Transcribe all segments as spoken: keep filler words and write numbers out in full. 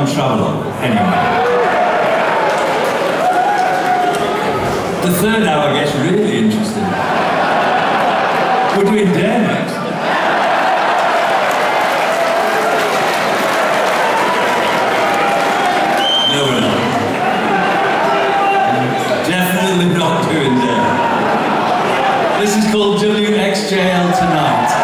on travel anyway. The third hour gets really interesting. We're doing Dare next. No, we're not. Definitely not doing Dare. This is called W X J L Tonight.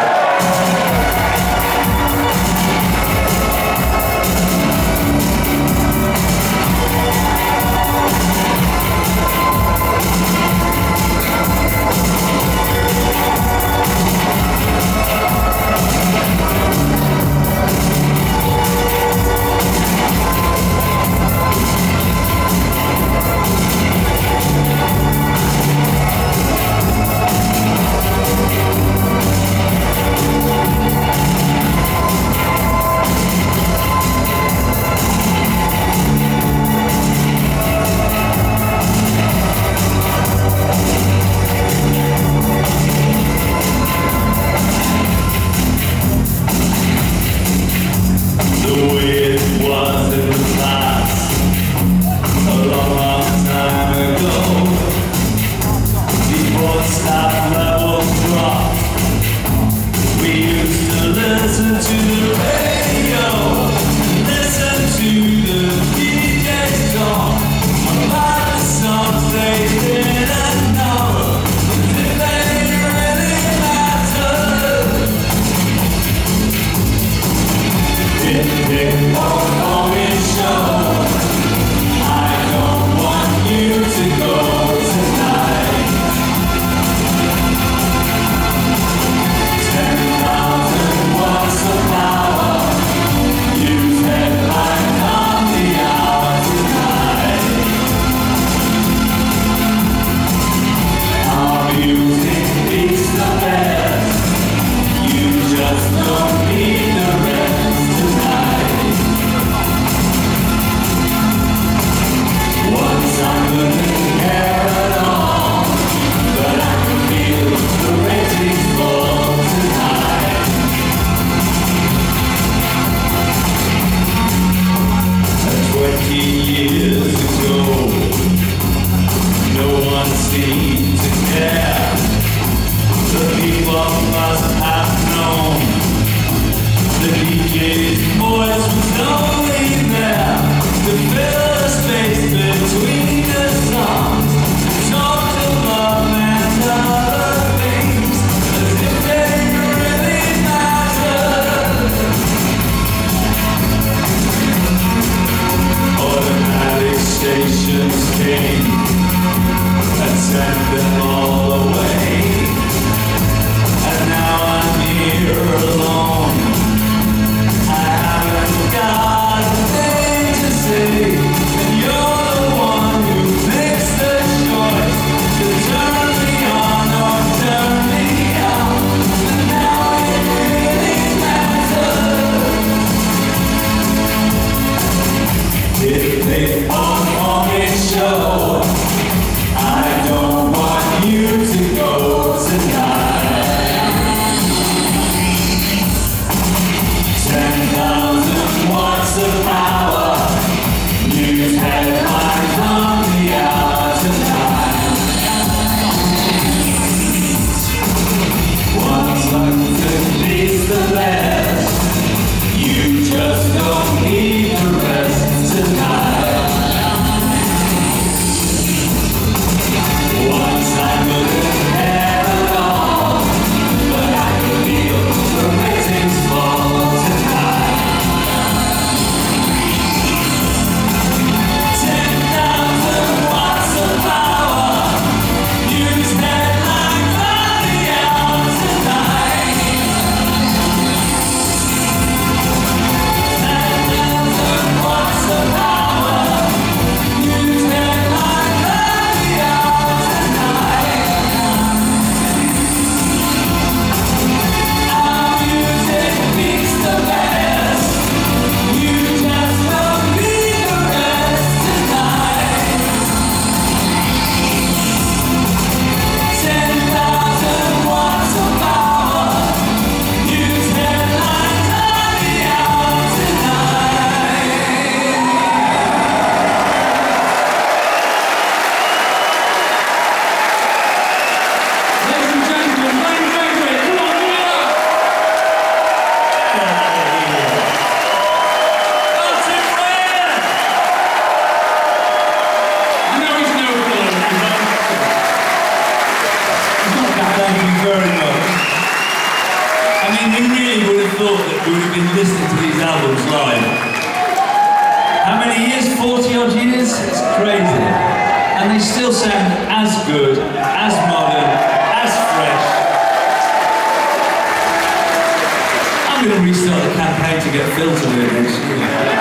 You just don't need to rest tonight. Thank you very much. I mean, we really would have thought that we would have been listening to these albums live. How many years? forty odd years? It's crazy. And they still sound as good, as modern, as fresh. I'm going to restart the campaign to get Phil to do it next year.